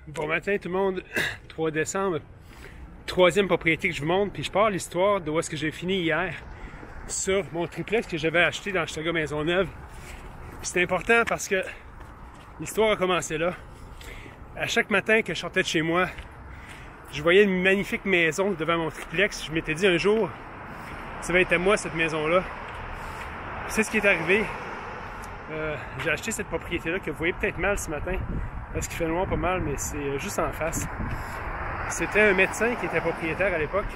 Bon matin tout le monde, 3 décembre, troisième propriété que je vous montre, puis je pars l'histoire de où est-ce que j'ai fini hier sur mon triplex que j'avais acheté dans Chicago Maisonneuve. C'est important parce que l'histoire a commencé là. À chaque matin que je sortais de chez moi, je voyais une magnifique maison devant mon triplex. Je m'étais dit un jour, ça va être à moi cette maison-là. C'est ce qui est arrivé. J'ai acheté cette propriété-là que vous voyez peut-être mal ce matin parce qu'il fait noir pas mal, mais c'est juste en face. C'était un médecin qui était propriétaire à l'époque,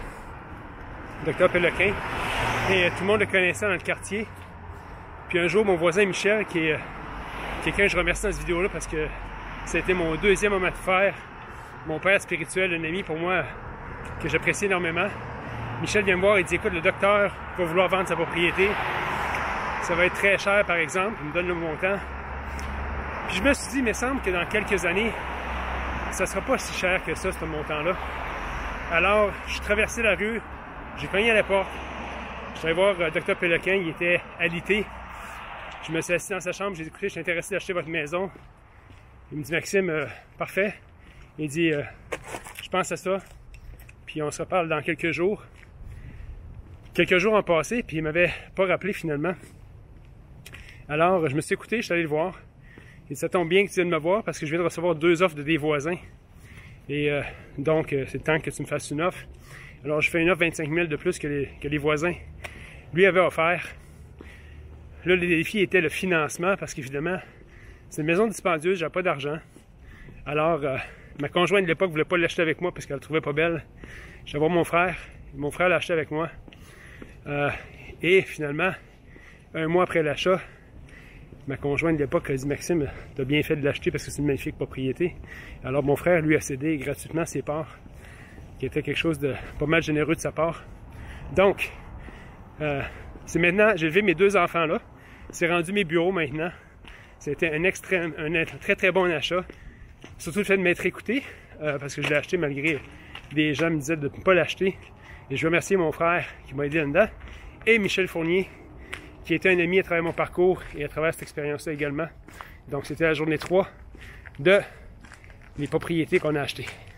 Dr Péloquin, et tout le monde le connaissait dans le quartier. Puis un jour, mon voisin Michel, qui est quelqu'un que je remercie dans cette vidéo-là parce que ça a été mon deuxième homme de fer, mon père spirituel, un ami pour moi que j'apprécie énormément. Michel vient me voir et dit: écoute, le docteur va vouloir vendre sa propriété. Ça va être très cher, par exemple. Il me donne le montant. Puis je me suis dit, mais il semble que dans quelques années, ça sera pas si cher que ça, ce montant-là. Alors, je suis traversé la rue, j'ai cogné à la porte. Je suis allé voir Dr Péloquin, il était alité. Je me suis assis dans sa chambre, j'ai dit: écoutez, je suis intéressé d'acheter votre maison. Il me dit: Maxime, parfait. Il dit: je pense à ça, puis on se reparle dans quelques jours. Quelques jours ont passé, puis il m'avait pas rappelé finalement. Alors, je me suis écouté, je suis allé le voir. Et ça tombe bien que tu viennes me voir parce que je viens de recevoir 2 offres de des voisins. Et donc, c'est le temps que tu me fasses une offre. Alors, je fais une offre 25 000 de plus que les voisins lui avaient offert. Là, le défi était le financement parce qu'évidemment, c'est une maison dispendieuse, j'avais pas d'argent. Alors, ma conjointe de l'époque voulait pas l'acheter avec moi parce qu'elle le trouvait pas belle. Je vais voir mon frère. Mon frère l'a acheté avec moi. Et finalement, un mois après l'achat, ma conjointe de l'époque a dit: Maxime, tu as bien fait de l'acheter parce que c'est une magnifique propriété. Alors mon frère lui a cédé gratuitement ses parts, qui était quelque chose de pas mal généreux de sa part. Donc, c'est maintenant, j'ai levé mes 2 enfants là. C'est rendu mes bureaux maintenant. C'était un très très bon achat. Surtout le fait de m'être écouté, parce que je l'ai acheté malgré des gens me disaient de ne pas l'acheter. Et je veux remercier mon frère qui m'a aidé là-dedans, et Michel Fournier, qui était un ami à travers mon parcours et à travers cette expérience-là également. Donc, c'était la journée 3 de les propriétés qu'on a achetées.